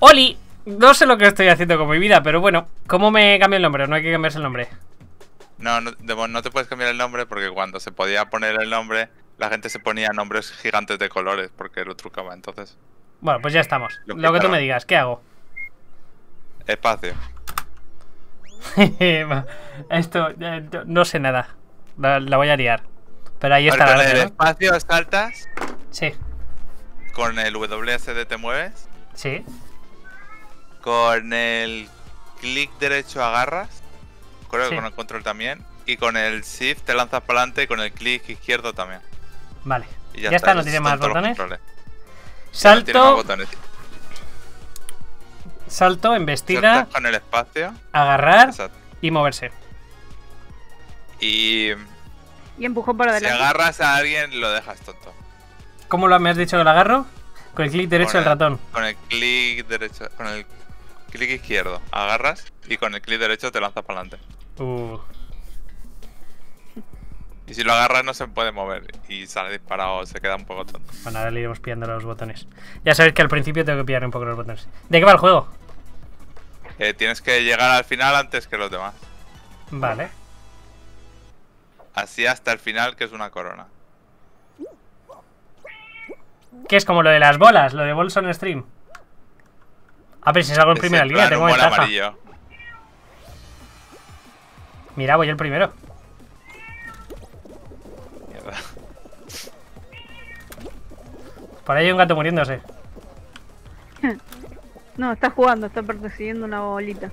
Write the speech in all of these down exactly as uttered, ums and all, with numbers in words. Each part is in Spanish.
¡Oli! No sé lo que estoy haciendo con mi vida, pero bueno, ¿cómo me cambio el nombre? No hay que cambiarse el nombre. No, no, de- no te puedes cambiar el nombre porque cuando se podía poner el nombre, la gente se ponía nombres gigantes de colores porque lo trucaba, entonces. Bueno, pues ya estamos. Lo Lo que tú quitaron. me digas, ¿qué hago? Espacio. Esto, eh, no sé nada. La, la voy a liar. Pero ahí está Ahora, la con el gracia, ¿no? espacio saltas, Sí, con el W S D te mueves, sí. con el clic derecho agarras, creo Sí. que con el control también, y con el Shift te lanzas para adelante y con el clic izquierdo también. Vale. Y Ya, está, no esos tiene son más todos los botones. controles. Ya no tiene más Salto, botones. salto, embestida, Saltas con el espacio. agarrar Exacto. y moverse. Y Y empujó para si adelante. agarras a alguien, lo dejas tonto. ¿Cómo lo me has dicho que lo agarro? Con el clic derecho Con del el- ratón. Con el clic derecho, con el clic izquierdo agarras y con el clic derecho te lanzas para adelante. Uh. Y si lo agarras no se puede mover y sale disparado, se queda un poco tonto. Bueno, ahora le iremos pillando los botones. Ya sabéis que al principio tengo que pillar un poco los botones. ¿De qué va el juego? Eh, tienes que llegar al final antes que los demás. Vale. Así hasta el final, que es una corona. ¿Qué es como lo de las bolas? Lo de Balls on Stream. A ver, si salgo en Es primera en línea, plan tengo humor ventaja. amarillo. Mira, voy el primero. Mierda. Por ahí hay un gato muriéndose. No, está jugando, está persiguiendo una bolita.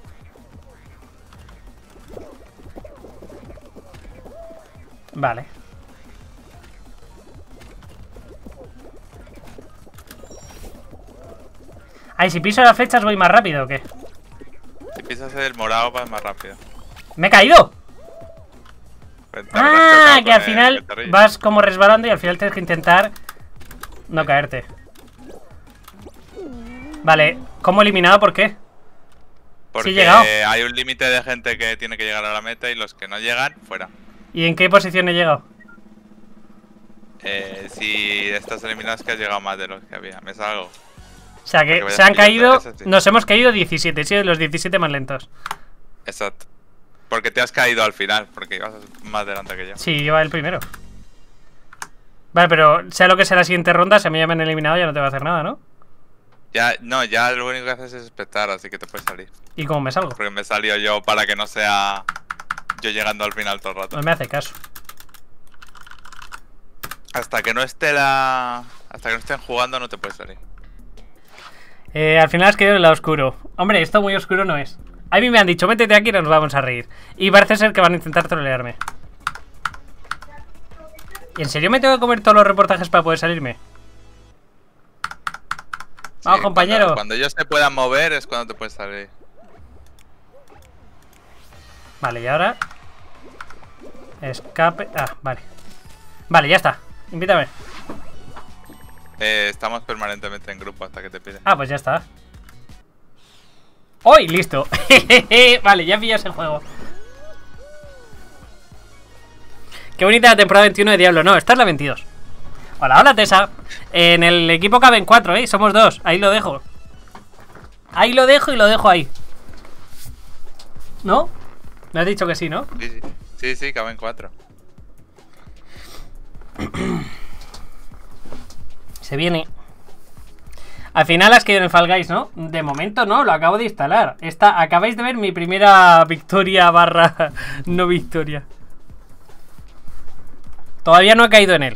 Vale. Ay, si piso las flechas voy más rápido o qué. Si pisas el morado vas más rápido. ¡Me he caído! Te habrás Ah, chocado que con al el final guitarrillo. vas como resbalando y al final tienes que intentar no caerte. Vale, ¿cómo eliminado? ¿Por qué? Porque he llegado. hay un límite de gente que tiene que llegar a la meta y los que no llegan, fuera. ¿Y en qué posición he llegado? Eh, si estás eliminado es que has llegado más de los que había. Me salgo. O sea Para que que vayas se han pillando, caído, eso sí. nos hemos caído diecisiete, he sido de los diecisiete más lentos. Exacto. Porque te has caído al final, porque ibas más delante que yo. Sí, iba el primero. Vale, pero sea lo que sea la siguiente ronda, si a mí ya me han eliminado ya no te va a hacer nada, ¿no? Ya, no, ya lo único que haces es espectar, así que te puedes salir. ¿Y cómo me salgo? Porque me salió yo para que no sea yo llegando al final todo el rato. No me hace caso. Hasta que no esté la... Hasta que no estén jugando no te puedes salir. Eh, al final has quedado en el lado oscuro. Hombre, esto muy oscuro no es. A mí me han dicho, métete aquí y nos vamos a reír. Y parece ser que van a intentar trolearme. ¿Y en serio me tengo que comer todos los reportajes para poder salirme? Vamos, Sí, compañero. Cuando, cuando ellos se puedan mover es cuando te puedes salir. Vale, y ahora... Escape... Ah, vale. Vale, ya está. Invítame. Eh, estamos permanentemente en grupo hasta que te piden. Ah, pues ya está. ¡Hoy! Listo. Vale, ya pillas el juego. Qué bonita la temporada veintiuno de Diablo. No, esta es la veintidós. Hola, hola, Tessa. En el equipo caben cuatro, ¿eh? Somos dos. Ahí lo dejo. Ahí lo dejo y lo dejo ahí. ¿No? Me has dicho que sí, ¿no? Sí, sí, sí, sí, caben cuatro. Se viene. Al final has caído en el Fall Guys, ¿no? De momento no, lo acabo de instalar. Esta, acabáis de ver mi primera victoria barra no victoria. Todavía no he caído en él.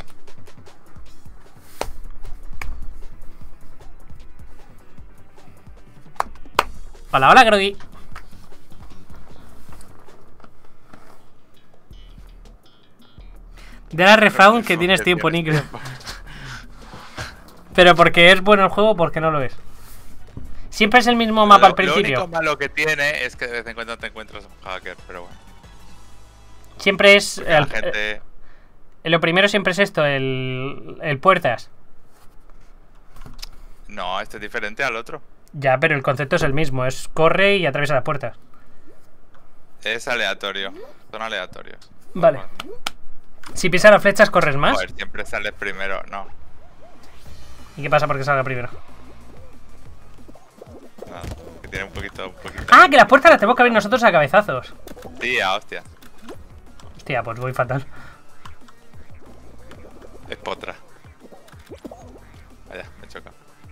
Hola, hola, Groggy. De la refound que tienes tiempo, Nick. Pero porque es bueno el juego, porque no lo es. Siempre es el mismo mapa lo, al principio. Lo único malo que tiene es que de vez en cuando te encuentras un hacker, pero bueno. Siempre es... Porque la El, gente... eh, lo primero siempre es esto, el, el puertas. No, este es diferente al otro. Ya, pero el concepto es el mismo. Es corre y atraviesa las puertas. Es aleatorio. Son aleatorios. Vale. Si pisas las flechas, corres más. Joder, siempre sale primero. No. ¿Y qué pasa porque salga primero? nada. Que tiene un poquito, un poquito. Ah, que las puertas las tenemos que abrir nosotros a cabezazos. Sí, a hostia. Hostia, pues voy fatal. Es potra. Vaya, me choca.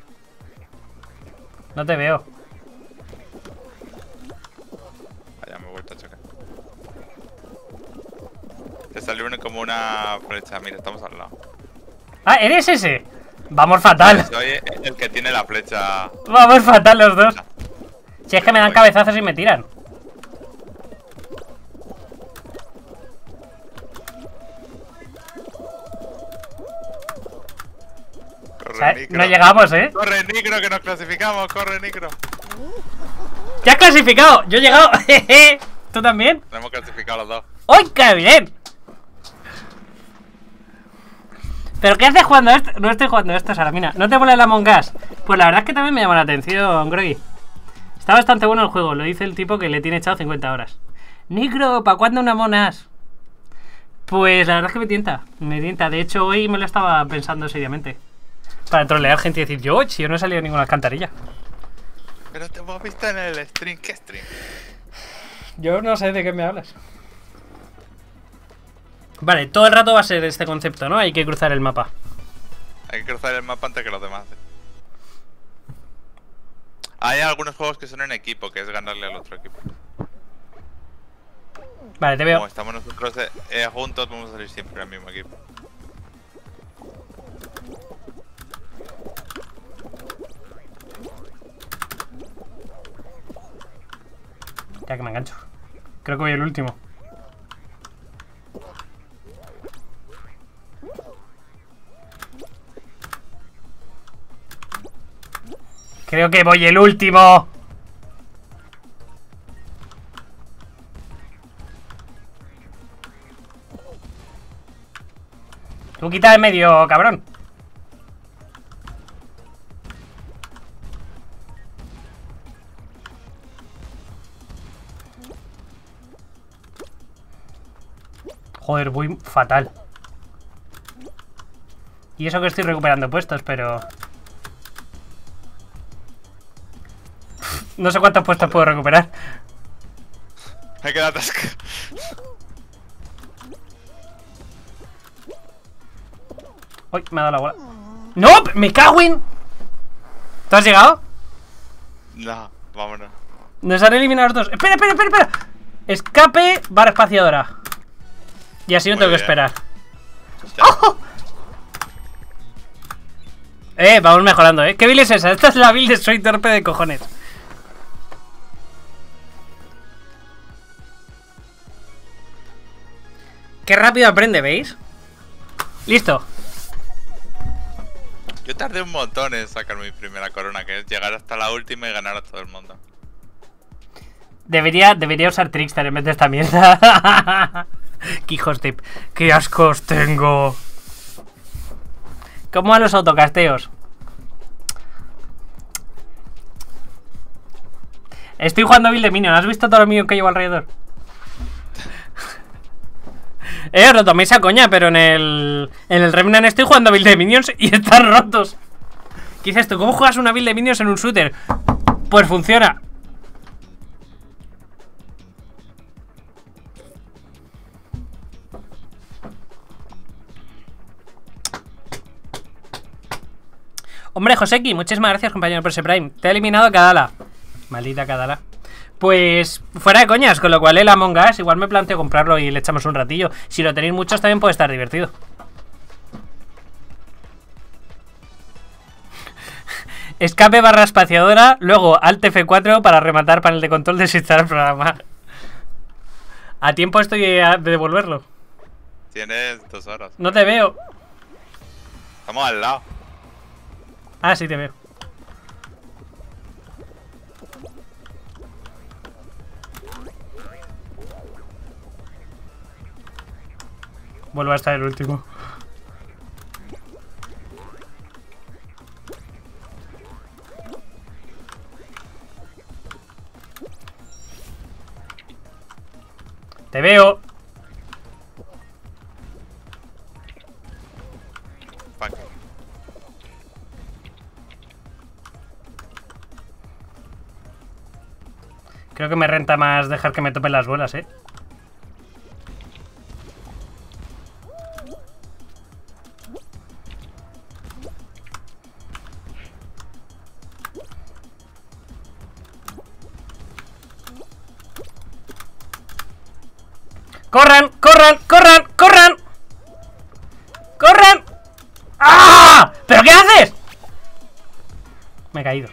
No te veo. Vaya, me he vuelto a chocar. Te salió una- como una flecha. Mira, estamos al lado. Ah, ¿eres ese? Vamos fatal. Soy el que tiene la flecha. Vamos fatal los dos. Si es que me dan cabezazos y me tiran. Corre, ¿Sabes? Nicro. No llegamos, ¿eh? Corre, Nicro, que nos clasificamos. Corre, Nicro. ¡Ya has clasificado! ¡Yo he llegado! Jeje. ¿Tú también? Nos hemos clasificado los dos. ¡Uy, qué bien! ¿Pero qué haces jugando a esto? No estoy jugando a esto, Salamina. ¿No te mola el Among Us? Pues la verdad es que también me llama la atención, Groggy. Está bastante bueno el juego, lo dice el tipo que le tiene echado cincuenta horas. Nicro, ¿para cuándo una Among Us? Pues la verdad es que me tienta, me tienta. De hecho, hoy me lo estaba pensando seriamente. Para trolear gente y decir, yo, si yo no he salido en ninguna alcantarilla. Pero te hemos visto en el stream. ¿Qué stream? Yo no sé de qué me hablas. Vale, todo el rato va a ser este concepto, ¿no? Hay que cruzar el mapa. Hay que cruzar el mapa antes que los demás. Hay algunos juegos que son en equipo, que es ganarle al otro equipo. Vale, te veo. Como estamos nosotros eh, eh, juntos, vamos a salir siempre al mismo equipo. Ya que me engancho. Creo que voy el último. Creo que voy el último. Tú quita de medio, cabrón. Joder, voy fatal. Y eso que estoy recuperando puestos, pero... No sé cuántos puestos puedo recuperar. Me queda atascado. Uy, me ha dado la bola. ¡No! ¡Me cago en! ¿Tú has llegado? No, vámonos. Nos han eliminado los dos. ¡Espera, espera, espera! espera! Escape, barra espaciadora. Y así no Muy tengo que bien. esperar. Ya. ¡Oh! Eh, vamos mejorando, ¿eh? ¿Qué build es esa? Esta es la build de Soy Torpe de cojones. Qué rápido aprende, ¿veis? Listo. Yo tardé un montón en sacar mi primera corona, que es llegar hasta la última y ganar a todo el mundo. Debería, debería usar Trickster en vez de esta mierda. Qué hijos de... ¡Qué ascos tengo! ¿Cómo a los autocasteos? Estoy jugando build de Minion. ¿Has visto todo lo Minion que llevo alrededor? Eh, os lo toméis a coña, pero en el... En el Remnant estoy jugando build de Minions y están rotos. ¿Qué dices tú? ¿Cómo juegas una build de Minions en un shooter? Pues funciona. Hombre, Joseki, muchísimas gracias, compañero, por ese Prime. Te ha eliminado Kadala. Maldita Kadala. Pues fuera de coñas, con lo cual el Among Us igual me planteo comprarlo y le echamos un ratillo. Si lo tenéis muchos también puede estar divertido. Escape barra espaciadora, luego Alt F cuatro para rematar panel de control, desinstalar programa. A tiempo estoy de devolverlo. Tienes dos horas. No te veo. Estamos al lado. Ah, sí te veo. Vuelvo a estar el último. Te veo. Fuck. Creo que me renta más dejar que me topen las bolas, ¿eh? ¡Corran! ¡Corran! ¡Corran! ¡Corran! ¡Corran! ¡Ah! ¿Pero qué haces? Me he caído.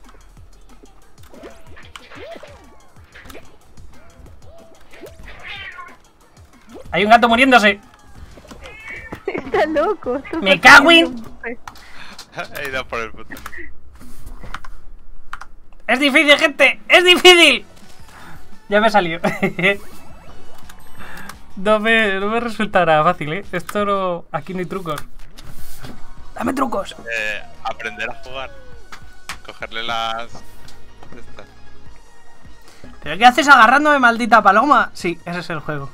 Hay un gato muriéndose. Está loco. está Me cago en- persiguiendo. He ido por el puto. ¡Es difícil, gente! ¡Es difícil! Ya me salió. No me, no me resulta nada fácil, ¿eh? Esto no... Aquí no hay trucos. ¡Dame trucos! Eh, aprender a jugar. Cogerle las... Estas. ¿Pero qué haces agarrándome, maldita paloma? Sí, ese es el juego.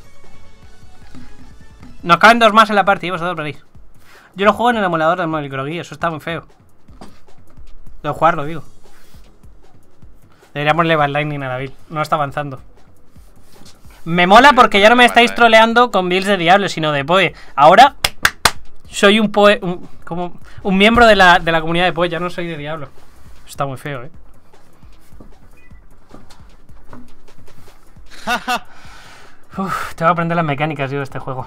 Nos caben dos más en la partida, vosotros veréis. Yo lo juego en el emulador del móvil, Groggy, eso está muy feo. De jugarlo, digo. Deberíamos levar Lightning a la build. No está avanzando. Me mola porque ya no me estáis troleando con builds de Diablo, sino de Poe. Ahora soy un Poe, un, como un miembro de la, de la comunidad de Poe, ya no soy de Diablo. Está muy feo, eh. Uf, tengo que aprender las mecánicas, yo, de este juego.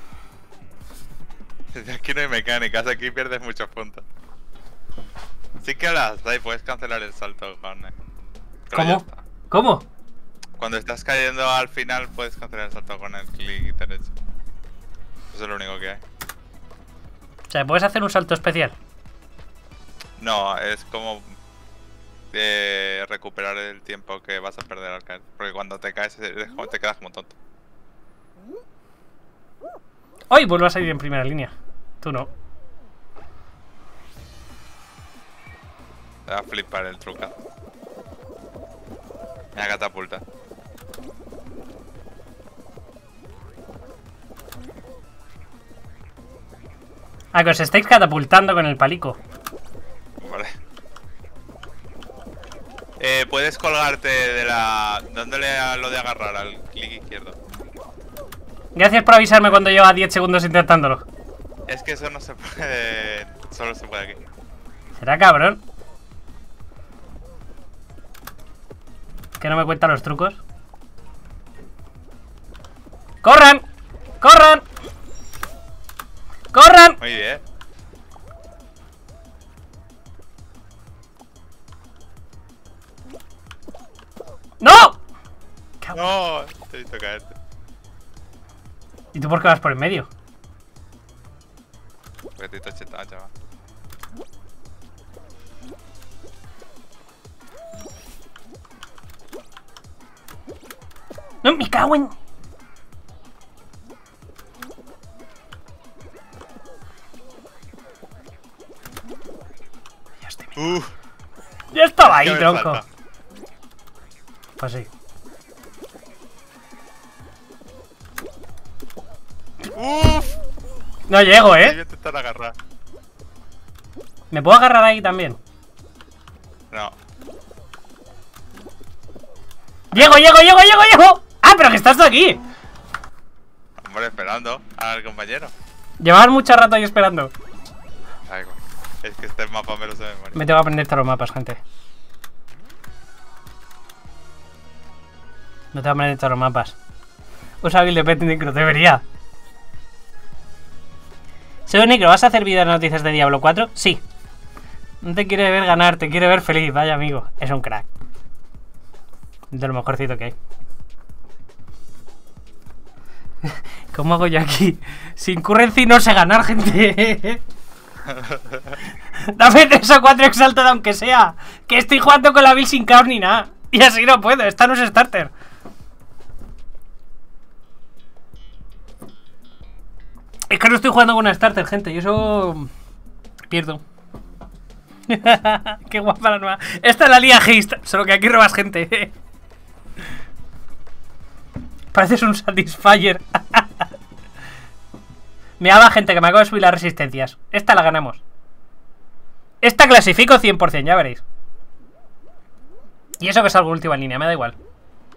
Aquí no hay mecánicas, aquí pierdes muchos puntos. Sí que las hay, puedes cancelar el salto con... eh, pero ya ¿Cómo? está. ¿Cómo? Cuando estás cayendo al final puedes cancelar el salto con el clic derecho. Eso es lo único que hay. O sea, ¿puedes hacer un salto especial? No, es como eh, recuperar el tiempo que vas a perder al caer. Porque cuando te caes eres como- te quedas como tonto. Hoy vuelvo a salir en primera línea. Tú no. Te va a flipar el truca. Mira, catapulta. Ah, que os estáis catapultando con el palico. Vale. Eh, puedes colgarte de la... dándole a lo de agarrar al clic izquierdo. Gracias por avisarme cuando lleva diez segundos intentándolo. Es que eso no se puede... Solo se puede aquí. ¿Será cabrón? ¿Que no me cuenta los trucos? ¡Corran! ¡Corran! ¡Corran! Muy bien. ¡No! No, te he visto caerte. ¿Y tú por qué vas por en medio? Porque te he visto chetado, chaval. ¡No, me cago en... Ya estoy... Uff. Ya estaba ahí, que me tronco. falta. Pues sí. Uff. No llego, Voy a ¿eh? intentar agarrar. ¿Me puedo agarrar ahí también? No. ¡Llego, llego, llego, llego, llego! ¡Ah, pero que estás tú aquí! Hombre, esperando al compañero. Llevabas mucho rato ahí esperando. Ay, güey. Es que este mapa me lo sé de memoria. Me tengo que aprender todos los mapas, gente. No te voy a aprender todos los mapas. Usa build de Pet Necro, debería. Soy Necro, ¿vas a hacer vídeo de noticias de Diablo cuatro? Sí. No te quiere ver ganar, te quiere ver feliz, vaya amigo. Es un crack. De lo mejorcito que hay. ¿Cómo hago yo aquí? Sin currency no sé ganar, gente. Dame tres o cuatro exaltados aunque sea. Que estoy jugando con la build sin caos ni nada. Y así no puedo, esta no es starter. Es que no estoy jugando con una starter, gente. Y eso... pierdo. Qué guapa la nueva. Esta es la Liga Haste, solo que aquí robas gente. Pareces un Satisfyer. Me va, gente, que me acabo de subir las resistencias. Esta la ganamos. Esta clasifico cien por cien, ya veréis. Y eso que salgo última en línea, me da igual.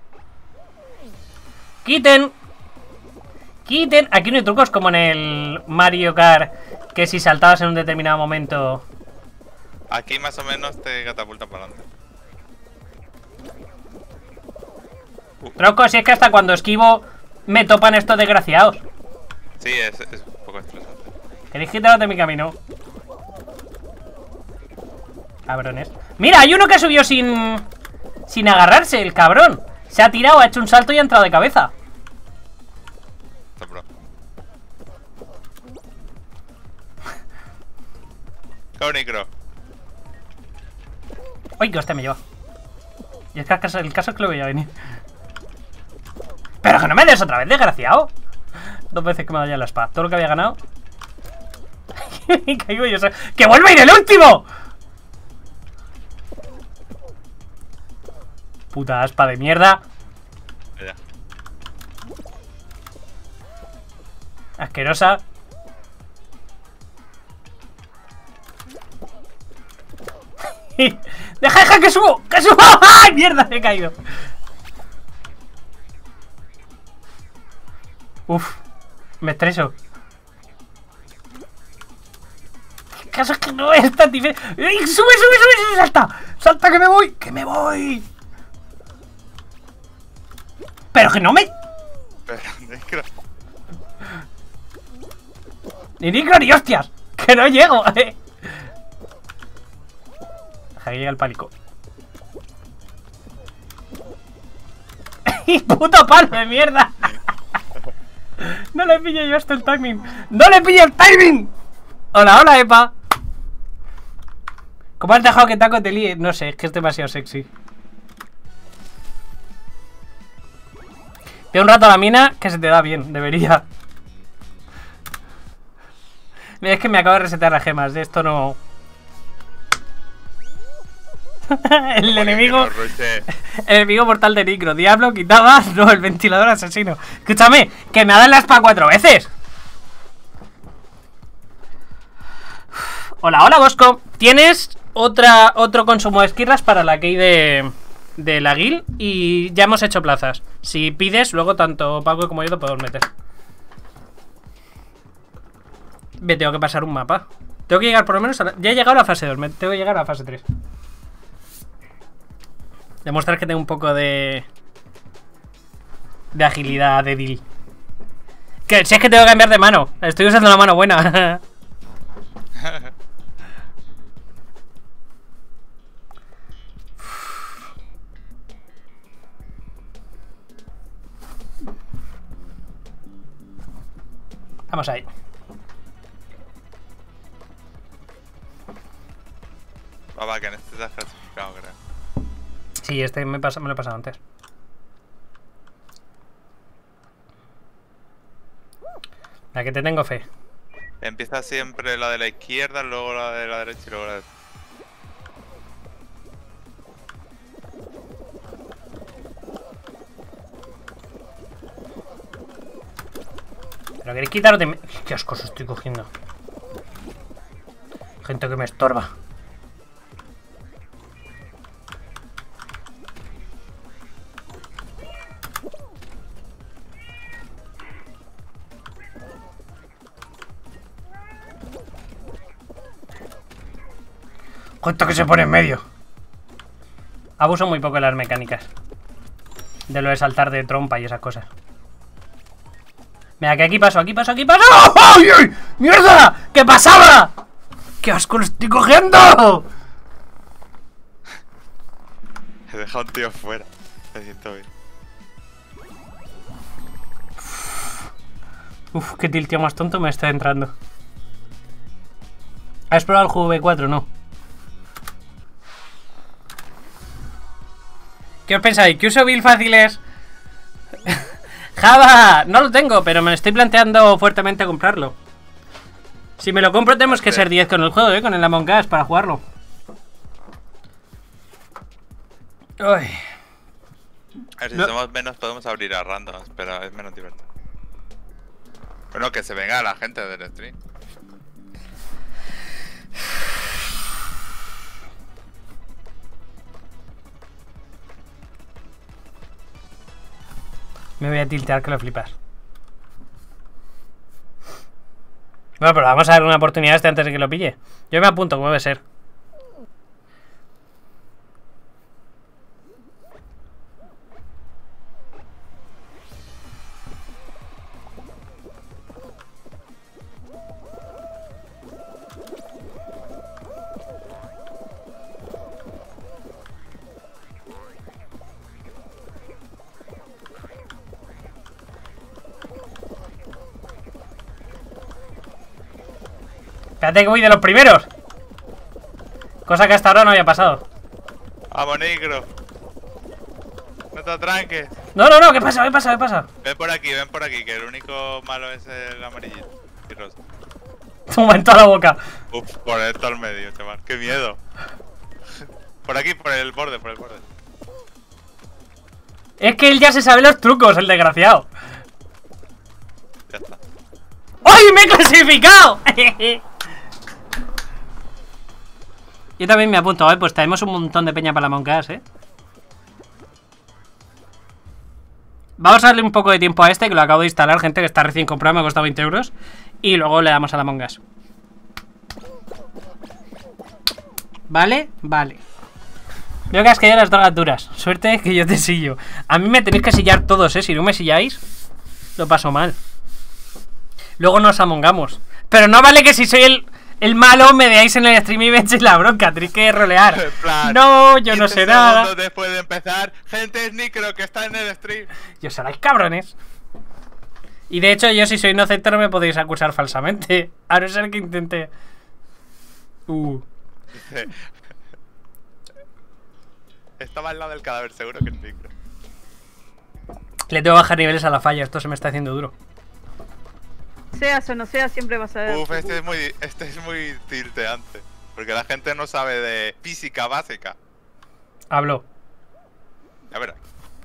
¡Quiten! ¡Quiten! Aquí no hay trucos como en el Mario Kart, que si saltabas en un determinado momento... Aquí más o menos te catapulta para adelante. Tronco, si es que hasta cuando esquivo me topan estos desgraciados. Sí, es, es un poco estresante. ¿Queréis quitaros de mi camino? Cabrones. ¡Mira! Hay uno que subió sin... Sin agarrarse, el cabrón. Se ha tirado, ha hecho un salto y ha entrado de cabeza. Está pro. Caunicro. ¡Uy, que hostia me lleva! Y es que el caso, el caso es que lo voy a venir. ¡Pero que no me des otra vez, desgraciado! Dos veces que me ha dado ya la espada. Todo lo que había ganado. Caigo yo. ¡Que vuelva a ir el último! Puta aspa de mierda. Ya. Asquerosa. ¡Deja, deja que subo! ¡Que subo! ¡Ay, mierda! Me he caído. Uf, me estreso. El caso es que no es tan difícil. ¡Sube, sube, sube, sube! ¡Salta! ¡Salta que me voy! ¡Que me voy! ¡Pero que no me... Pero, Necro. Ni Necro ni hostias! ¡Que no llego! Eh. Deja que llegue el pálico. ¡Puto palo de mierda! No le pille yo hasta el timing. ¡No le pille el timing! Hola, hola, Epa. ¿Cómo has dejado que Taco te líe? No sé, es que es demasiado sexy. Ve un rato a la mina que se te da bien, debería. Mira, es que me acabo de resetear las gemas. De esto no... el Oye, enemigo... que no ruche. El enemigo mortal de Necro. Diablo, quitaba. No, el ventilador asesino. Escúchame, que me ha dado la espada cuatro veces. Hola, hola, Bosco. Tienes otra, otro consumo de esquirlas para la key de, de la guild. Y ya hemos hecho plazas. Si pides, luego tanto Paco como yo te podemos meter. Me tengo que pasar un mapa. Tengo que llegar por lo menos a la... Ya he llegado a la fase dos, me tengo que llegar a la fase tres. Demostrar que tengo un poco de... De agilidad débil. Que si es que tengo que cambiar de mano. Estoy usando la mano buena. Vamos ahí. Va, va, que en este te has clasificado, creo. Sí, este me, pasa, me lo he pasado antes. La que te tengo fe. Empieza siempre la de la izquierda, luego la de la derecha y luego la de... Pero queréis quitaros de... Me... Qué ascos estoy cogiendo. Gente que me estorba. Cuánto que se pone en medio. Abuso muy poco de las mecánicas. De lo de saltar de trompa y esas cosas. Mira, que aquí paso, aquí paso, aquí paso. ¡Ay, ay! ¡Mierda! ¿Qué pasaba? ¡Qué asco lo estoy cogiendo! He dejado un tío fuera. Me siento bien. Uf, qué tilteo más tonto me está entrando. ¿Has probado el juego V cuatro? No. ¿Qué os pensáis? ¿Que uso build fáciles? Java, no lo tengo, pero me estoy planteando fuertemente comprarlo. Si me lo compro tenemos que ser diez con el juego, ¿eh? Con el Among Us para jugarlo. Uy. A ver, si No. somos menos podemos abrir a randoms, pero es menos divertido. Bueno, que se venga la gente del stream. Me voy a tiltear que lo flipas. Bueno, pero vamos a dar una oportunidad a este antes de que lo pille. Yo me apunto, como debe ser. Espérate que voy de los primeros. Cosa que hasta ahora no había pasado. Vamos, negro. No te atranques. No, no, no, ¿qué pasa? ¿Qué pasa? ¿Qué pasa? Ven por aquí, ven por aquí, que el único malo es el amarillo y rosa. Toma en toda la boca. Uf, por esto al medio, chaval. Qué miedo. Por aquí, por el borde, por el borde. Es que él ya se sabe los trucos, el desgraciado. Ya está. ¡Ay, me he clasificado! Yo también me apunto, ¿eh? Pues tenemos un montón de peña para la Among Us, ¿eh? Vamos a darle un poco de tiempo a este, que lo acabo de instalar, gente, que está recién comprado, me ha costado veinte euros. Y luego le damos a la Among Us. ¿Vale? Vale. Veo que has caído las drogas duras. Suerte que yo te sillo. A mí me tenéis que sillar todos, ¿eh? Si no me silláis, lo paso mal. Luego nos amongamos. Pero no vale que si soy el, el malo me veáis en el stream y me echéis la bronca. Tenéis que rolear. Plan, No, yo no sé nada. Después de empezar, gente es Nicro que está en el stream. Yo seráis cabrones. Y de hecho, yo si soy inocente no me podéis acusar falsamente. A no ser que intente. Uh. Dice, estaba al lado del cadáver, seguro que es Nicro. Le tengo que bajar niveles a la falla. Esto se me está haciendo duro. Seas o no seas, siempre vas a ver. Uf, este es muy, este es muy tilteante. Porque la gente no sabe de física básica. Hablo. A ver.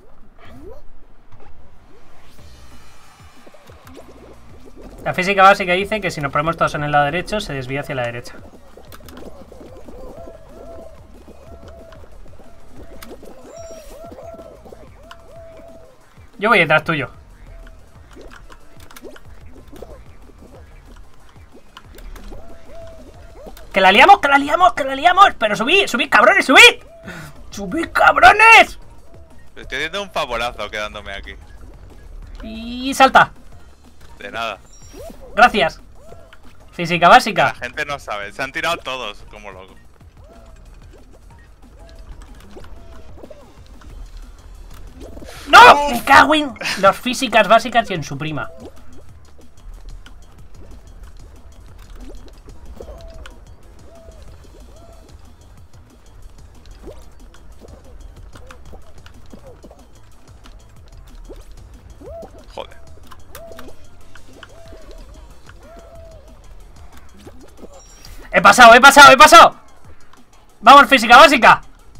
La física básica dice que si nos ponemos todos en el lado derecho, se desvía hacia la derecha. Yo voy detrás tuyo. ¡Que la liamos, que la liamos, que la liamos! ¡Pero subid, subid, cabrones, subid! ¡Subid, cabrones! Estoy haciendo un favorazo quedándome aquí. Y salta. De nada. Gracias. Física La básica. gente no sabe. Se han tirado todos como locos. ¡No! Me cago en los físicas básicas y en su prima. Joder. He pasado, he pasado, he pasado. Vamos, física básica.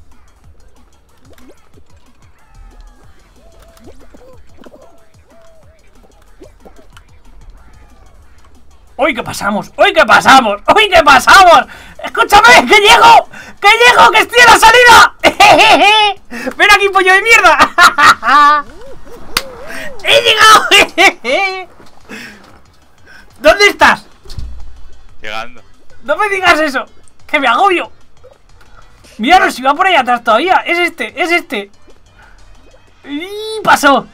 ¡Uy, que pasamos! ¡Uy, que pasamos! ¡Uy, que pasamos! ¡Escúchame! ¡Que llego! ¡Que llego! ¡Que estoy en la salida! ¡Ven aquí, pollo de mierda! ¡He llegado! ¿Dónde estás? Llegando. No me digas eso, que me agobio. Míralo, si va por ahí atrás todavía. Es este, es este. Y pasó.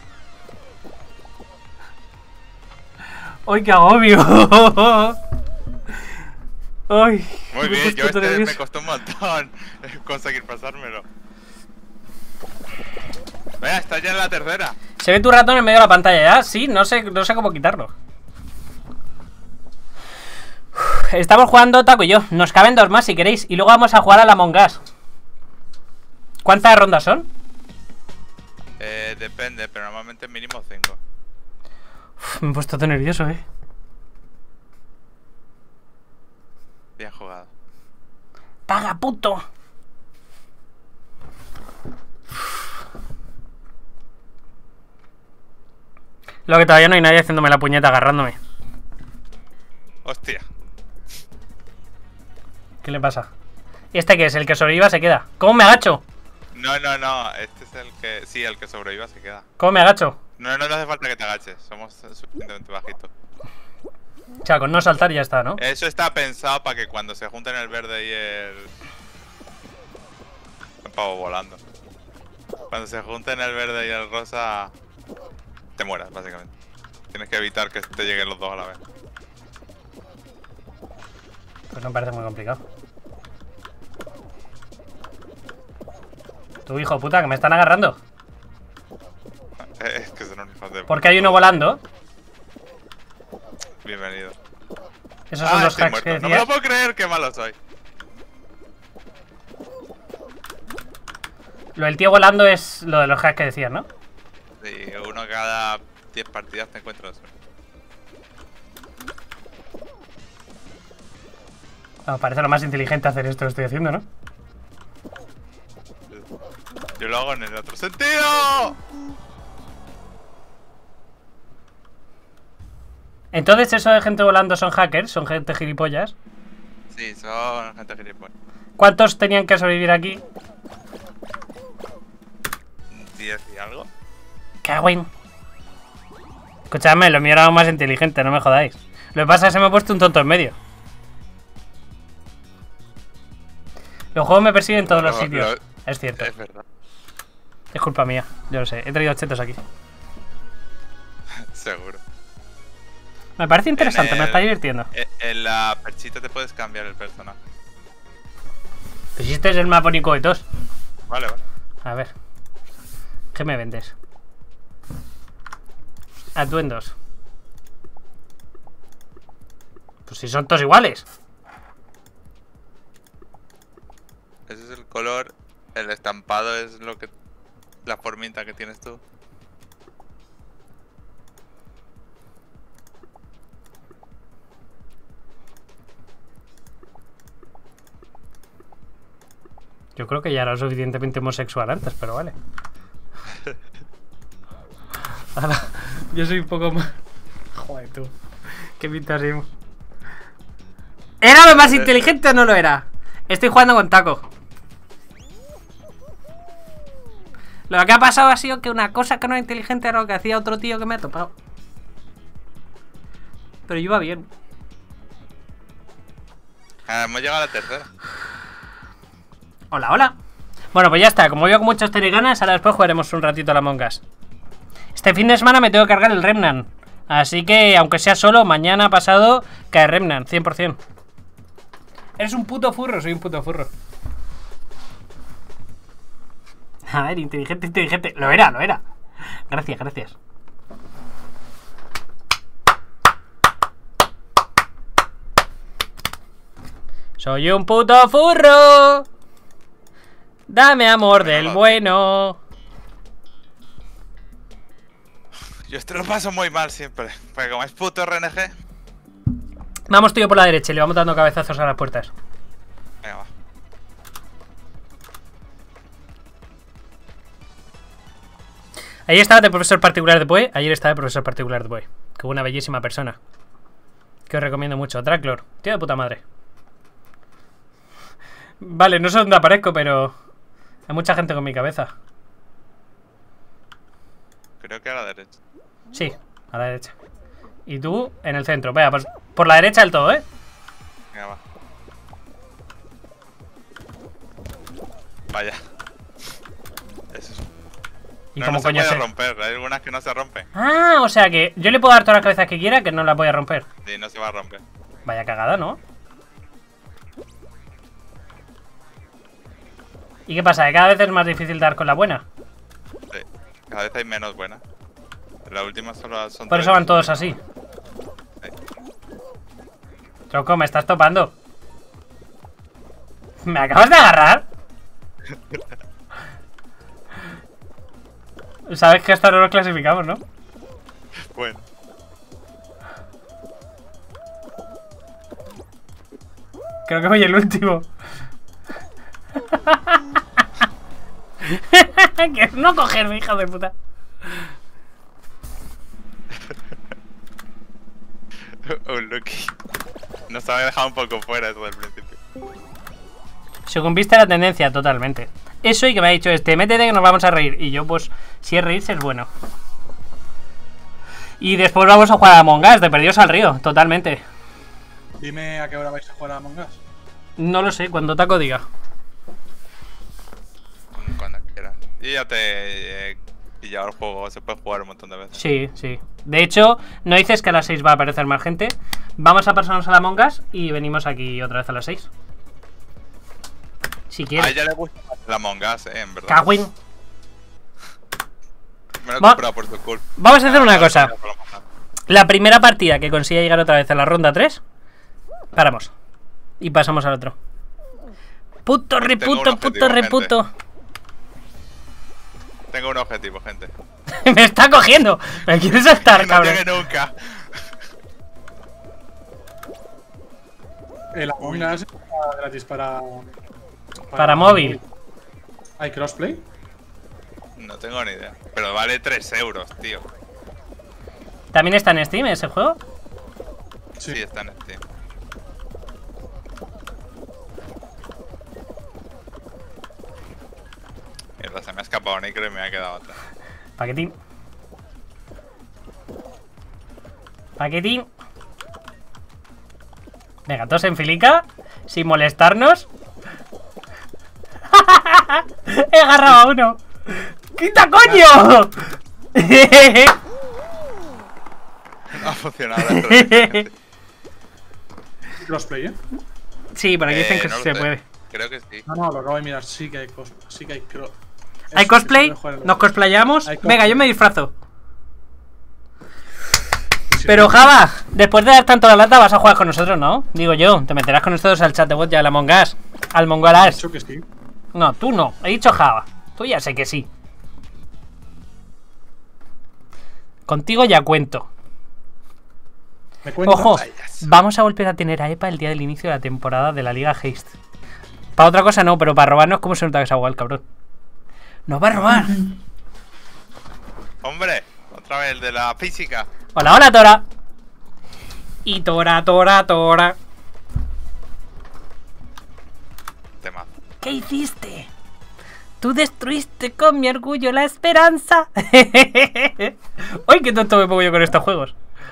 ¡Ay, qué agobio! ¡Ay! Muy bien, yo este me costó un montón conseguir pasármelo. Venga, está ya en la tercera. Se ve tu ratón en medio de la pantalla, ¿ya? Sí, no sé, no sé cómo quitarlo. Estamos jugando Taco y yo. Nos caben dos más si queréis. Y luego vamos a jugar a la Among Us. ¿Cuántas rondas son? Eh, depende, pero normalmente mínimo cinco. Uf, me he puesto tan nervioso, eh. Bien jugado. ¡Paga, puto! Lo que todavía no hay nadie haciéndome la puñeta, agarrándome. Hostia. ¿Qué le pasa? ¿Y este qué es? ¿El que sobreviva se queda? ¿Cómo me agacho? No, no, no. Este es el que... Sí, el que sobreviva se queda. ¿Cómo me agacho? No, no, no hace falta que te agaches, somos suficientemente bajitos. O sea, con no saltar ya está, ¿no? Eso está pensado para que cuando se junten el verde y el... El pavo volando. Cuando se junten el verde y el rosa... Te mueras, básicamente. Tienes que evitar que te lleguen los dos a la vez. Pues no me parece muy complicado. Tu hijo puta, que me están agarrando. Es que son un hijo de... Porque hay uno volando. Bienvenido. Esos son Ah, los estoy hacks muerto. que No me decía. lo puedo creer, qué malo soy. Lo del tío volando es lo de los hacks que decías, ¿no? Sí, uno cada diez partidas te encuentras. No, parece lo más inteligente hacer esto que estoy haciendo, ¿no? Yo lo hago en el otro sentido. Entonces, eso de gente volando son hackers, son gente gilipollas. Sí, son gente gilipollas. ¿Cuántos tenían que sobrevivir aquí? diez y algo. Cagüín. Escuchadme, lo mío era lo más inteligente, no me jodáis. Lo que pasa es que se me ha puesto un tonto en medio. Los juegos me persiguen en todos los Lo- sitios. lo- Es cierto. Es verdad. Es culpa mía, yo lo sé. He traído chetos aquí. Seguro. Me parece interesante, En me el- está divirtiendo. En, en la perchita te puedes cambiar el personaje. Pues si este es el más bonito de todos. Vale, vale. A ver. ¿Qué me vendes? Atuendos. Pues si son todos iguales. Ese es el color. El estampado es lo que... La formita que tienes tú. Yo creo que ya era lo suficientemente homosexual antes, pero vale. Ala, yo soy un poco más... Joder, tú. Qué pinta así. ¿Era lo más inteligente o no lo era? Estoy jugando con taco. Lo que ha pasado ha sido que una cosa que no era inteligente era lo que hacía otro tío que me ha topado. Pero iba bien. Ah, hemos llegado a la tercera. Hola, hola. Bueno, pues ya está. Como veo que muchos tenéis ganas, ahora después jugaremos un ratito a la Among Us. Este fin de semana me tengo que cargar el Remnant. Así que, aunque sea solo, mañana pasado cae Remnant, cien por cien. Eres un puto furro, soy un puto furro. A ver, inteligente, inteligente. Lo era, lo era. Gracias, gracias. Soy un puto furro. Dame amor Bueno, del lo- bueno. Yo esto lo paso muy mal siempre. Porque como es puto R N G. Vamos tío por la derecha y le vamos dando cabezazos a las puertas. Venga, va. Ayer estaba de profesor particular de Poe. Ayer estaba de profesor particular de Poe. Que una bellísima persona. Que os recomiendo mucho. Draclor. Tío de puta madre. Vale, no sé dónde aparezco, pero... Hay mucha gente con mi cabeza. Creo que a la derecha. Sí, a la derecha. Y tú en el centro. Vea, pues por la derecha del todo, ¿eh? Venga, va. Vaya. Eso es. ¿Y No, cómo no se coño puede sé? romper. Hay algunas que no se rompen. Ah, o sea que yo le puedo dar todas las cabezas que quiera, que no las voy a romper. Sí, no se va a romper. Vaya cagada, ¿no? ¿Y qué pasa? ¿Que cada vez es más difícil dar con la buena? Sí. Cada vez hay menos buenas. La última solo son Por eso tres. van todos así. Choco, me estás topando. ¿Me acabas de agarrar? Sabes que hasta ahora nos clasificamos, ¿no? Bueno. Creo que voy el último. Que no cogerme, hija de puta. Un Lucky. Nos había dejado un poco fuera eso del principio. Sucumbiste a la tendencia, totalmente. Eso y que me ha dicho este, métete que nos vamos a reír. Y yo, pues, si es reírse es bueno. Y después vamos a jugar a Among Us, de perdidos al río, totalmente. Dime a qué hora vais a jugar a Among Us. No lo sé, cuando Taco diga. Cuando quieras. Y ya te he pillado el juego, se puede jugar un montón de veces. Sí, sí. De hecho, no dices que a las seis va a aparecer más gente. Vamos a pasarnos a la Among Us y venimos aquí otra vez a las seis. Si A quieres. ella le gusta más la Among Us, eh, en verdad. Cagüín. Me lo he Va- comprado por tu culpa. Vamos a hacer una Ah, cosa. por la Among Us. La primera partida que consiga llegar otra vez a la ronda tres, paramos. Y pasamos al otro. Puto, Tengo reputo, un objetivo, puto, reputo. Tengo un objetivo, gente. Me está cogiendo. Me quiere saltar, Que no cabrón. llegue nunca. El Among Us está gratis para, Para móvil. ¿Hay crossplay? No tengo ni idea. Pero vale tres euros, tío. ¿También está en Steam ese juego? Sí, está en Steam. Mierda, se me ha escapado Necro y me ha quedado atrás. Paquetín. Paquetín. Venga, todos en filica. Sin molestarnos. He agarrado a uno. ¡Quita, coño! No ha funcionado esto de- Crossplay, ¿eh? Sí, por aquí dicen Eh, que no sí lo se sé. puede. Creo que sí. No, no, lo acabo de mirar. Sí que hay cosplay. Sí que hay cro... ¿Hay Eso, cosplay? se puede jugar en los ¿Nos dos. cosplayamos? Hay Venga, cosplay. yo me disfrazo. Sí, Pero sí. Java, después de dar tanto la lata vas a jugar con nosotros, ¿no? Digo yo, te meterás con nosotros al chat de bot ya al Among Us. Al He Mongolas. dicho que sí. No, tú no, he dicho Java. Tú ya sé que sí. Contigo ya cuento. ¿Me cuentas? Ojo, vamos a volver a tener a Epa el día del inicio de la temporada de la Liga Haste. Para otra cosa no, pero para robarnos, ¿cómo se nota que es agua el cabrón? ¡Nos va a robar! Hombre, otra vez el de la física. Hola, hola, Tora. Y Tora, Tora, Tora. Tema. ¿Qué hiciste? Tú destruiste con mi orgullo la esperanza. ¡Ay, qué tonto me pongo yo con estos juegos!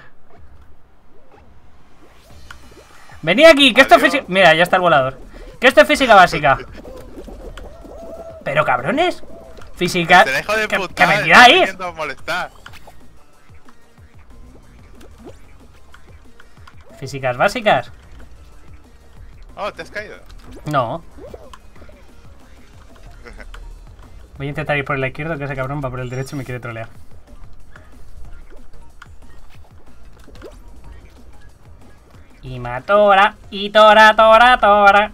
Vení aquí, que esto es Adiós. física... Mira, ya está el volador. Que esto es física básica. Pero cabrones. Física... Te dejo de que, putar. que me estás tiráis. viniendo a molestar. Físicas básicas. Oh, te has caído. No. Voy a intentar ir por el izquierdo, que ese cabrón va por el derecho y me quiere trolear. Y matora, y tora, tora, tora.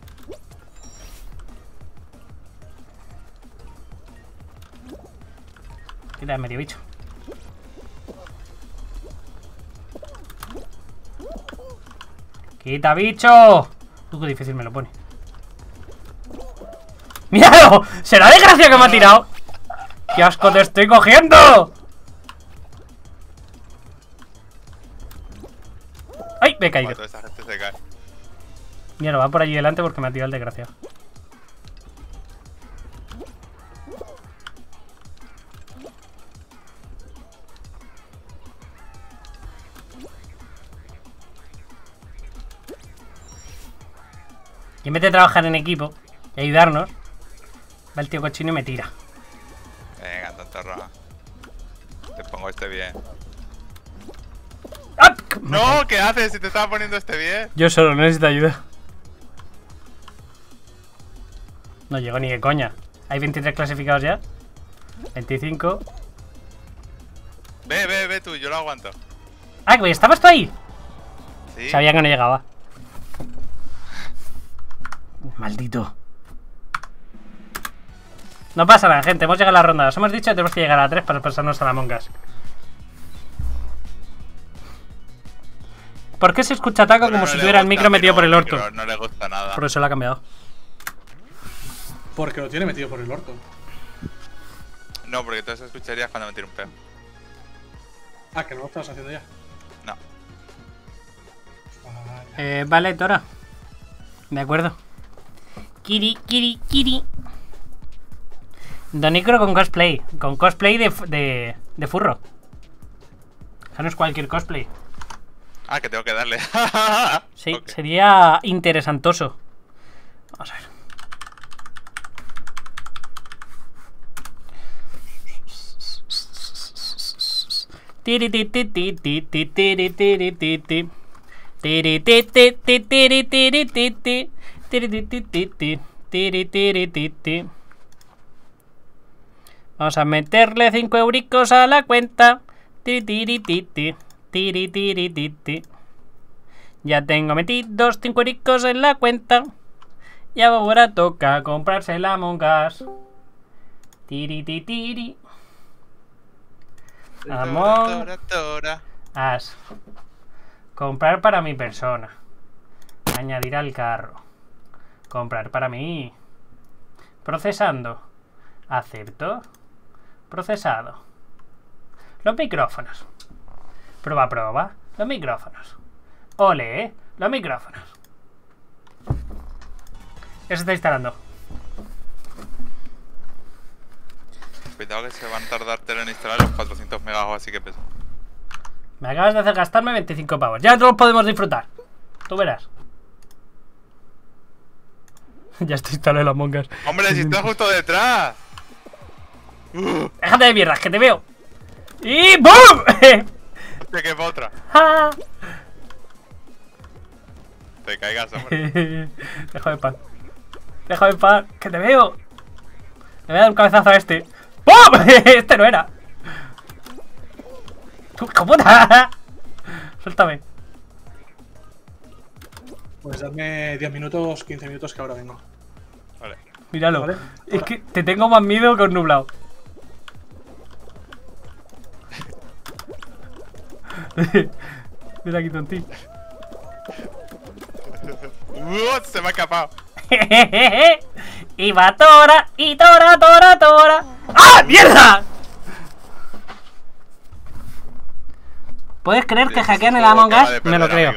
Quita, medio bicho. ¡Quita, bicho! Uy, qué difícil me lo pone. ¡Míralo! ¡Será desgracia que me ha tirado! ¡Qué asco te estoy cogiendo! ¡Ay! Me he caído. Cuando esa gente se cae. Mira, va por allí delante porque me ha tirado el desgraciado. Y en vez de trabajar en equipo y ayudarnos, va el tío cochino y me tira. Venga, tonto roja. Te pongo este bien. ¡Ah! No, ¿qué haces si te estaba poniendo este bien? Yo solo, no necesito ayuda. No llego ni de coña. Hay veintitrés clasificados ya. veinticinco. Ve, ve, ve tú, yo lo aguanto. Ah, que estabas tú ahí. Sí. Sabía que no llegaba. Maldito. No pasa nada, gente. Hemos llegado a la ronda. Os hemos dicho que tenemos que llegar a tres para pasarnos a la Among Us. ¿Por qué se escucha Taco Pero como no si le tuviera el gusta, micro metido pero por el orto? micro No le gusta nada. Por eso lo ha cambiado. Porque lo tiene metido por el orto. No, porque tú se escucharías cuando me tiro un peo. Ah, que no lo estabas haciendo ya. No. Vaya. Eh, vale, Tora. De acuerdo. Kiri, kiri, kiri. Donicro con cosplay. Con cosplay de, fu- de, de furro. Que no es cualquier cosplay. Ah, que tengo que darle. Sí, Ok. sería interesantoso. Vamos a ver. Tiri ti ti ti ti ti tiri tiri ti ti. Tiri ti ti ti tiri tiri ti ti. Tiri ti ti ti ti. Tiri tiri ti ti. Vamos a meterle cinco euricos a la cuenta. Tiri tiri ti ti. Tiri tiri ti ti. Ya tengo metidos cinco euricos en la cuenta. Y ahora toca comprarse la Among Us. Tiri ti tiri. Among Tora, tora. Us. Comprar para mi persona. Añadir al carro. Comprar para mí. Procesando. Acepto. Procesado. Los micrófonos. Prueba, prueba. Los micrófonos. Ole, ¿eh? Los micrófonos. Ya se está instalando. Cuidado que se van a tardar en instalar los cuatrocientos megas o así que pesa. Me acabas de hacer gastarme veinticinco pavos. Ya no los podemos disfrutar. Tú verás. Ya estoy instalado en las mongas. ¡Hombre, si estás justo detrás! Déjate de mierdas, que te veo. ¡Y ¡bum! Te quepa otra. ¡Ah! Te caigas, hombre. Déjame en paz. Déjame en paz, que te veo. Le voy a dar un cabezazo a este. ¡Pum! Este no era. ¡Tú, hijo puta! Suéltame. Pues dadme diez minutos, quince minutos que ahora vengo. Vale. Míralo. Vale. Es que te tengo más miedo que un nublado. Mira aquí, tonti. Uh, se me ha escapado. Y va Tora, y Tora, Tora, Tora. ¡Ah, mierda! ¿Puedes creer que hackean el Among Us? Me lo creo.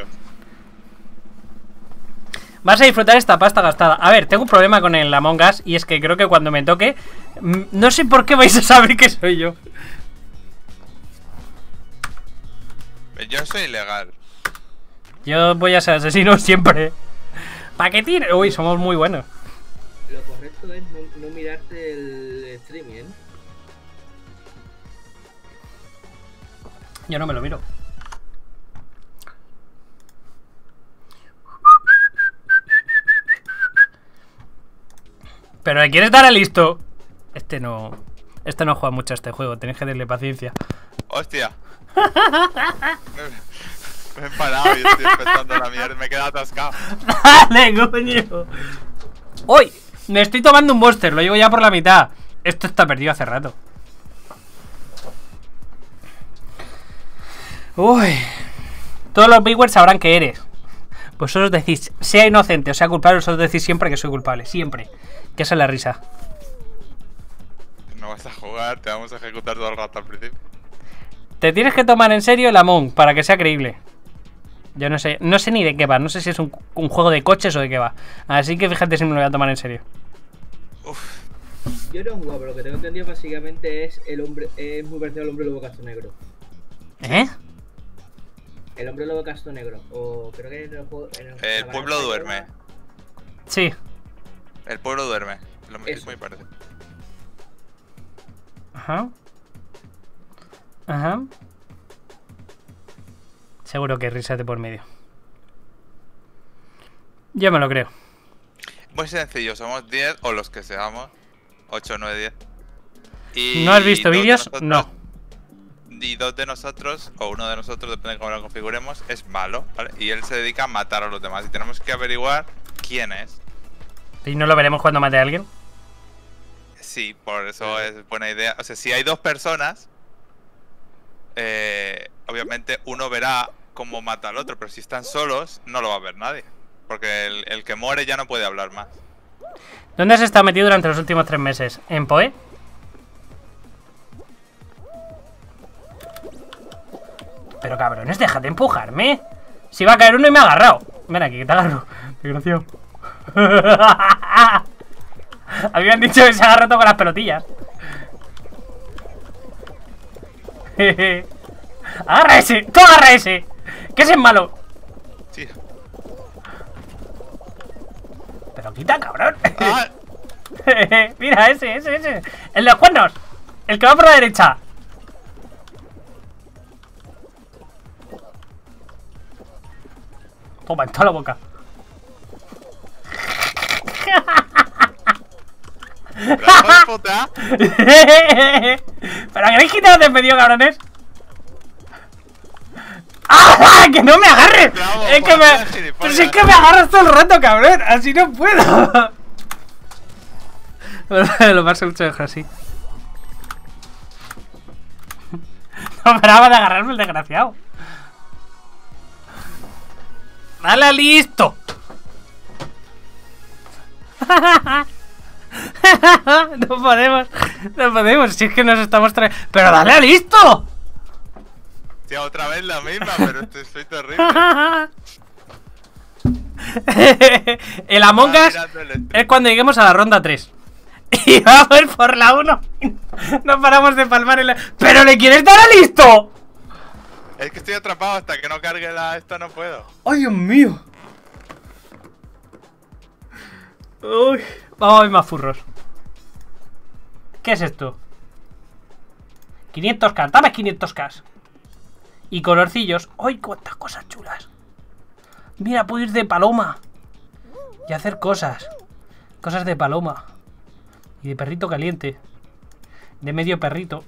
Vas a disfrutar esta pasta gastada. A ver, tengo un problema con el Among Us y es que creo que cuando me toque, no sé por qué vais a saber que soy yo. Yo soy ilegal. Yo voy a ser asesino siempre. ¿Para qué tire? Uy, somos muy buenos. Lo correcto es no, no mirarte el streaming, ¿eh? Yo no me lo miro. Pero ¿le quieres dar a listo? Este no... Este no juega mucho a este juego, tenéis que darle paciencia. ¡Hostia! me, me he parado y estoy empezando la mierda. Me he quedado atascado. ¡Dale, coño! ¡Uy! Me estoy tomando un monster, lo llevo ya por la mitad. Esto está perdido hace rato. Uy. Todos los viewers sabrán que eres. Vosotros decís, sea inocente o sea culpable, vosotros decís siempre que soy culpable. Siempre. Que esa es la risa. No vas a jugar, te vamos a ejecutar todo el rato al principio. Te tienes que tomar en serio el Among para que sea creíble. Yo no sé, no sé ni de qué va. No sé si es un, un juego de coches o de qué va. Así que fíjate si me lo voy a tomar en serio. Uf. Yo no he jugado, pero lo que tengo entendido básicamente es el hombre, es muy parecido al hombre lobo casto negro. ¿Eh? El hombre lobo casto negro. O creo que en el juego. En el, El pueblo duerme. Sí. El pueblo duerme. Lo es Eso. muy parecido. Ajá. Ajá. Seguro que risa de por medio. Yo me lo creo. Muy sencillo, somos diez o los que seamos. ocho, nueve, diez. Y ¿No has visto dos de vídeos? nosotros- No. Y dos de nosotros, o uno de nosotros, depende de cómo lo configuremos, es malo, ¿vale? Y él se dedica a matar a los demás. Y tenemos que averiguar quién es. ¿Y no lo veremos cuando mate a alguien? Sí, por eso es buena idea. O sea, si hay dos personas, eh, obviamente uno verá cómo mata al otro, pero si están solos, no lo va a ver nadie. Porque el, el que muere ya no puede hablar más. ¿Dónde has estado metido durante los últimos tres meses? ¿En Poe? Pero cabrones, déjate empujarme. Si va a caer uno y me ha agarrado. Ven aquí, que te agarro. Desgraciado. Habían dicho que se agarra todo con las pelotillas. ¡Agarra ese! ¡Tú agarra ese! ¡Que ese es malo! Sí. Pero quita, cabrón. Ah, Mira, ese, ese, ese. El de los cuernos. El que va por la derecha. Toma, en toda la boca. pero hijo de puta. ¿Pero queréis quitar de medio, cabrones? ¡Ah! ¡Que no me agarres! Bravo, Es que por me... hacer gilipollas. Pero si es que me agarras todo el rato, cabrón. Así no puedo. Lo paso mucho mejor así. No paraba de agarrarme el desgraciado. ¡Dale, listo! No podemos, no podemos, si es que nos estamos trayendo. ¡Pero dale a listo! Tío, otra vez la misma, pero este soy terrible. El Among Ah, Us mirando el stream. es cuando lleguemos a la ronda tres. Y vamos a ir por la uno. No paramos de palmar el... ¡Pero le quieres dar a listo! Es que estoy atrapado hasta que no cargue la esta, no puedo. ¡Ay, Dios mío! Uy. Vamos a ver más furros. ¿Qué es esto? quinientos K, dame quinientos K. Y colorcillos. ¡Ay, cuántas cosas chulas! Mira, puedo ir de paloma y hacer cosas. Cosas de paloma. Y de perrito caliente. De medio perrito.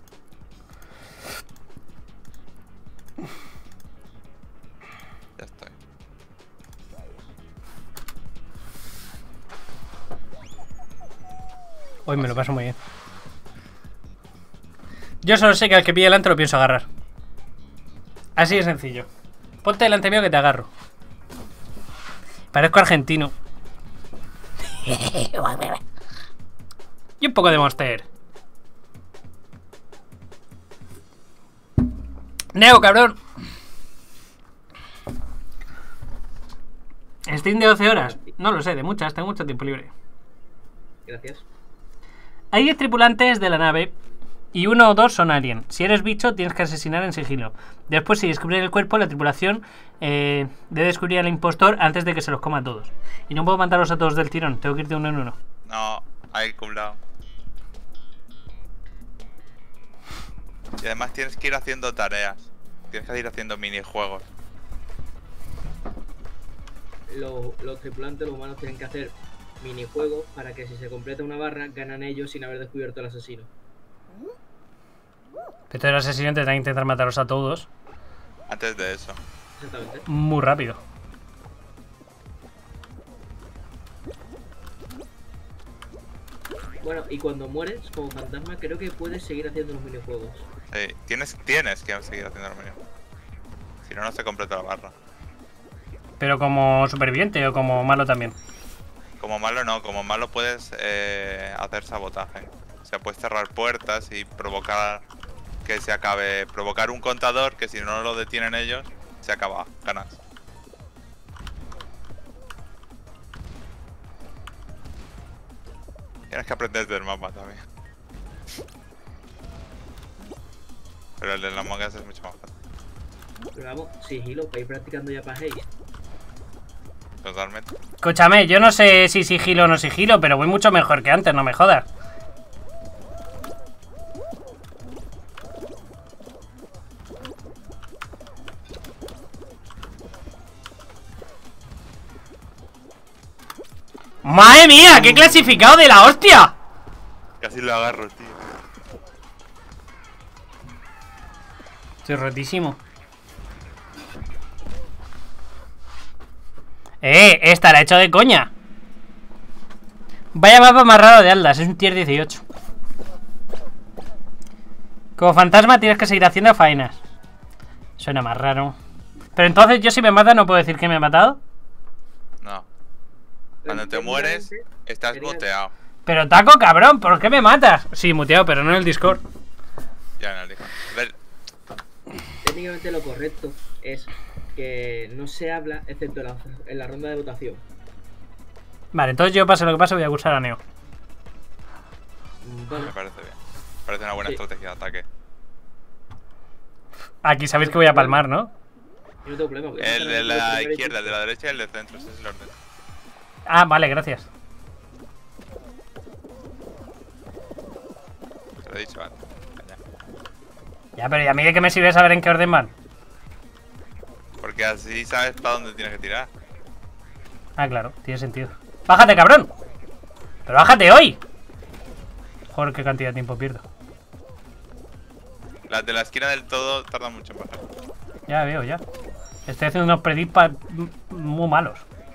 Ya estoy. Hoy me lo paso muy bien. Yo solo sé que al que pille delante lo pienso agarrar. Así de sencillo. Ponte delante mío que te agarro. Parezco argentino. Y un poco de Monster. Neo, cabrón. Steam de doce horas. No lo sé, de muchas, tengo mucho tiempo libre. Gracias. Hay diez tripulantes de la nave y uno o dos son alien. Si eres bicho, tienes que asesinar en sigilo. Después, si descubren el cuerpo, la tripulación eh, debe descubrir al impostor antes de que se los coma a todos. Y no puedo matarlos a todos del tirón, tengo que ir de uno en uno. No, hay cublado. Y además tienes que ir haciendo tareas. Tienes que ir haciendo minijuegos. Los, los tripulantes, los humanos, tienen que hacer minijuegos para que si se completa una barra, ganan ellos sin haber descubierto al asesino. Pero el asesino tendrá que intentar matarlos a todos Antes de eso. Exactamente. muy rápido. Bueno, y cuando mueres como fantasma, creo que puedes seguir haciendo los minijuegos. Sí, tienes, tienes que seguir haciendo el menú. Si no, no se completa la barra. Pero como superviviente o como malo también. Como malo no, como malo puedes eh, hacer sabotaje. O sea, puedes cerrar puertas y provocar que se acabe, provocar un contador que si no lo detienen ellos, se acaba, ganas. Tienes que aprender del mapa también. Pero el de las mangas es mucho más fácil. Pero vamos, sigilo, para ir practicando ya para Haze. Totalmente. Escúchame, yo no sé si sigilo o no sigilo, pero voy mucho mejor que antes, no me jodas. ¡Madre mía! ¡Qué clasificado de la hostia! Casi lo agarro, tío. Estoy rotísimo. Eh, esta la he hecho de coña. Vaya mapa más raro de Aldas, es un tier dieciocho. Como fantasma tienes que seguir haciendo faenas. Suena más raro. Pero entonces yo si me mata no puedo decir que me he matado. No. Cuando te mueres, estás Sería- muteado. Pero taco, cabrón, ¿por qué me matas? Sí, muteado, pero no en el Discord. Ya en el Discord. Ver, Técnicamente lo correcto es que no se habla excepto en la, en la ronda de votación. Vale, entonces yo pase lo que pase voy a acusar a Neo. Mm, Vale. me parece bien. Me parece una buena Sí. estrategia de ataque. Aquí sabéis que voy a palmar, ¿no? Yo no tengo problema. voy a El matar de al la primero y izquierda, el de segundo. la derecha y el de centro. Ese es el orden. Ah, vale, gracias. Te lo he dicho antes. Calla. Ya, pero ¿y a mí de qué me sirve saber en qué orden van? Porque así sabes para dónde tienes que tirar. Ah, claro, tiene sentido. ¡Bájate, cabrón! ¡Pero bájate hoy! Joder, qué cantidad de tiempo pierdo. Las de la esquina del todo tardan mucho en bajar. Ya veo, ya. Estoy haciendo unos predicts pa- m- muy malos.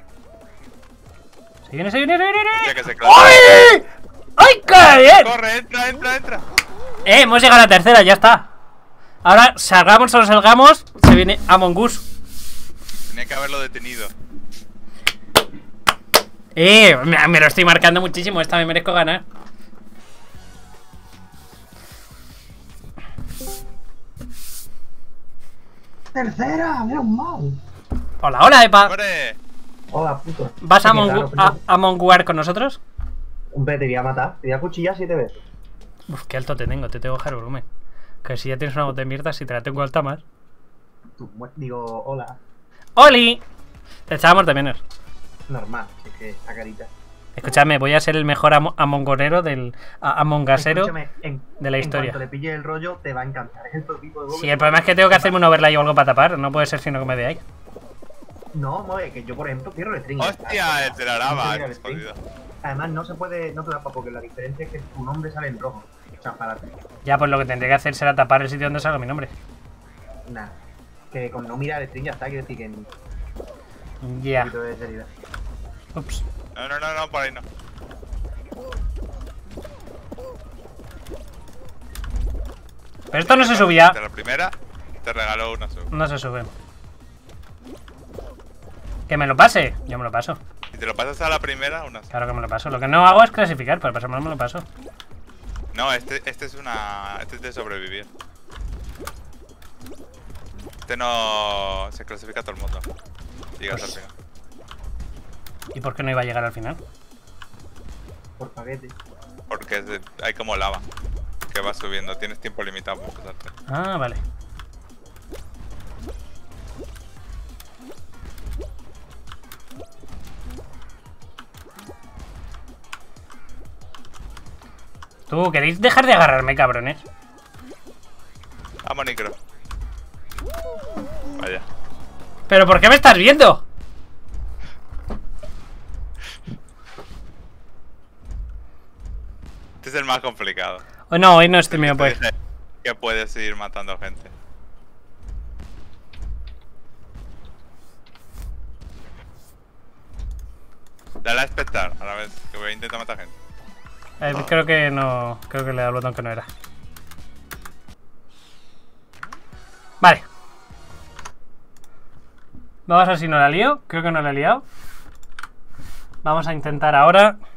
Se viene, se viene, se viene. Ya que se clava. ¡Ay! ¡Ay, qué bien! ¡Corre! ¡Entra, entra, entra! Eh, hemos llegado a la tercera, ya está. Ahora, salgamos o no salgamos, se viene Among Us. Tenía que haberlo detenido. Eh, me, me lo estoy marcando muchísimo. Esta me merezco ganar. Tercera, menos mal. Hola, hola, Epa. ¡Hombre! Hola, puto. ¿Vas a Qué Among, raro, a, pero- Among Us con nosotros? Hombre, te voy a matar. Te voy a cuchillar siete veces. Uf, qué alto te tengo, te tengo que bajar el volumen. Que si ya tienes una voz de mierda, si te la tengo alta más. Tú, mu- digo, hola. ¡Oli! Te echábamos de menos. Normal, es que esta carita. Escúchame, voy a ser el mejor amo- amongorero del a- amongasero Escúchame, en, de la en historia. cuanto le pille el rollo, te va a encantar. Es el prototipo de Sí, el problema es que tengo que hacerme un overlay o algo para tapar. No puede ser sino que me veáis. No, no, es que yo, por ejemplo, quiero el string. ¡Hostia! El de la No lava. se mira el Es string. jodido. Además, no se puede, no te da pa' porque la diferencia es que tu nombre sale en rojo. O sea, para ti. Ya, pues lo que tendré que hacer será tapar el sitio donde salga mi nombre. Nada. Que con no mirar el string ya está, quiero decir que en un Ya. poquito de seriedad. Ups. No, no, no, no, por ahí no. Pero esto no se subía. De la primera, te regaló una sub. No se sube. Que me lo pase. Yo me lo paso. Si te lo pasas a la primera, una sub. Claro que me lo paso. Lo que no hago es clasificar. Para pasármelo me lo paso. No, este, este es una. Este es de sobrevivir. Este no. Se clasifica a todo el mundo. Llegas al final. ¿Y por qué no iba a llegar al final? Por paquete. Porque es de- hay como lava. Que va subiendo. Tienes tiempo limitado para pasarte. Ah, vale. Tú, ¿queréis dejar de agarrarme, cabrones? Vamos, Nicro. Vaya. ¿Pero por qué me estás viendo? Este es el más complicado. Oh, no, hoy no estoy mío, pues. Que puedes ir matando gente. Dale a espectar a la vez, que voy a intentar matar gente. Eh, creo que no. Creo que le he dado el botón que no era. Vale. Vamos a ver si no la lío. Creo que no la he liado. Vamos a intentar ahora